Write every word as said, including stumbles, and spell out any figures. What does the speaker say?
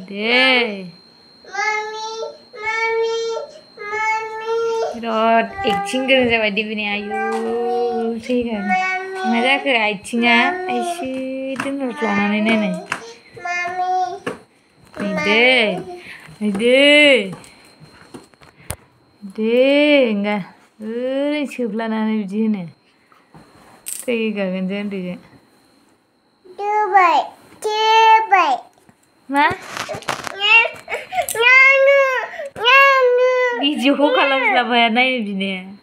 दे बिराद एक्टिं गोरों जाबाय देबिनि आयु थैगोन मा जाखो आथिङा आइसो दोनहरफ्लानानै नायनाय दे दे दे enggak ओरैनो सोफ्लानानै बिदि होनो थैगागोन जों उन्दैजों jabai jabai मा भिडिअखौ खालामस्लाबाया नायनो बिनो